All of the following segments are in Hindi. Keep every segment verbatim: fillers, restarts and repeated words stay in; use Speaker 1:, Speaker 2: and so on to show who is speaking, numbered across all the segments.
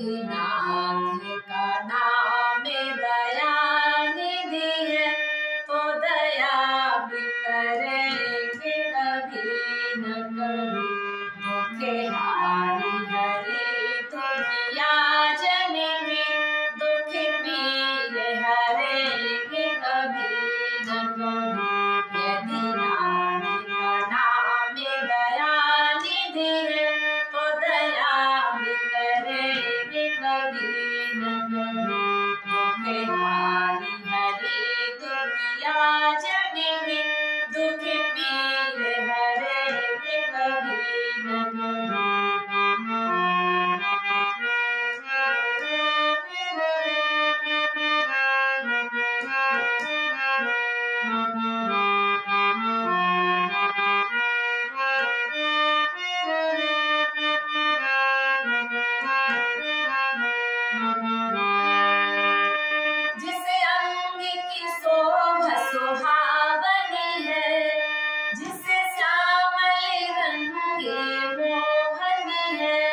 Speaker 1: यदि नाथ का नाम दयानिधि है तो दया भी करेंगे कभी न कभी। दुखे हारी हरि दुनिया जननी दुख पीर हरेंगे कभी न कभी। यदि नाथ का नाम दयानिधि है तो दया भी करेंगे कभी न कभी। दुखे हारी हरि दुनिया जननी दुख पीर हरेंगे कभी न कभी। जिसे अंग की शोभा सुहावनी है जिसे श्यामल रंगे मोहनी है।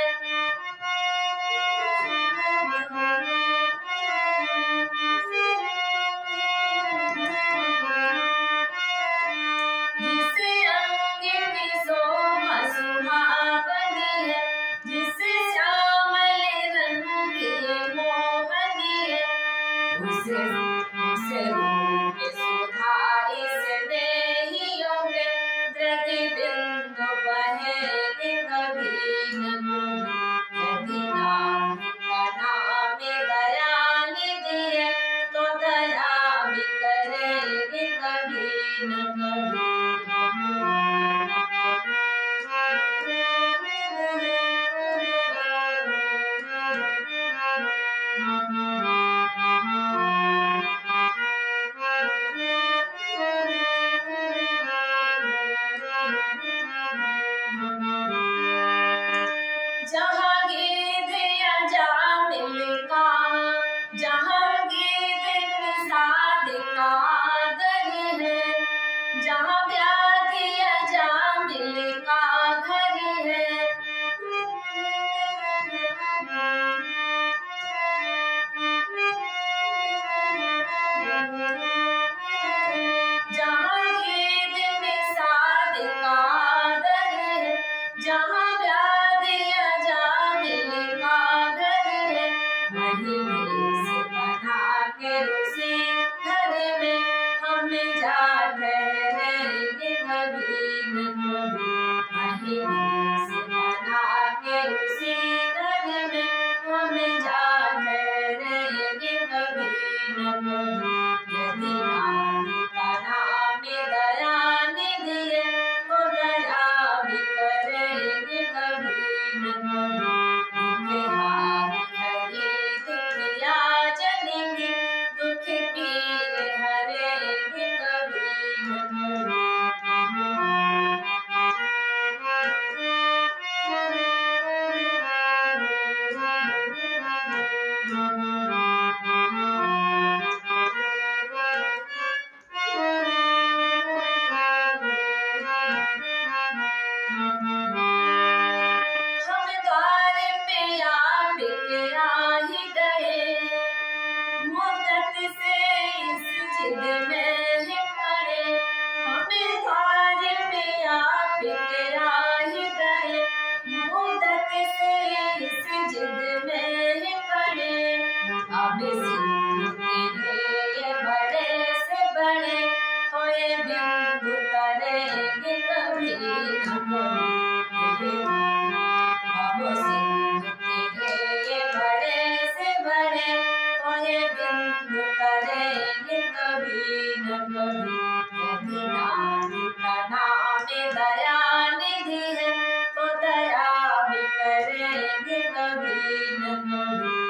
Speaker 1: जिसे अंग की शोभा सुहावनी है जिसे श्यामल रंगे मोहनी है। उसे उसे रूप सुधा इसने ही होंगे द्रति बिंदु बहेंगे कभी न कभी। यदि नाथ का नाम दयानिधि है तो दया भी करेंगे कभी न कभी। जहाँ गीत या जामिल का जहाँ गीत निषाद का दर है जहाँ व्याधि या जामिल का घर है। जहाँ गीत निषाद का दर है जहाँ व्याधि या जामिल का घर है। वही भेष बना के उसी घर में हम जा ठहरेंगे कभी न कभी। वही भेष बना के उसी घर में हम जा ठहरेंगे कभी न कभी। यदि नाथ का नाम दयानिधि है तो दया भी करेंगे कभी न कभी। दुखे हारी हरि दुनिया जननी दुख पीर हरेंगे कभी न कभी। हम द्वार पे आपके आ ही गए मुद्दत से इस जिद में ही पड़े। हम द्वार पे आपके आ ही गए मुद्दत से इस जिद में ही पड़े। अब सिंधु तेरे ये बड़े से बड़े तो ये बिंदु तरेंगे कभी न कभी। अब सिंधु तेरे ये बड़े से बड़े तो ये बिंदु तरेंगे कभी न कभी। यदि नाथ का नाम दयानिधि है तो दया भी करेंगे कभी न कभी।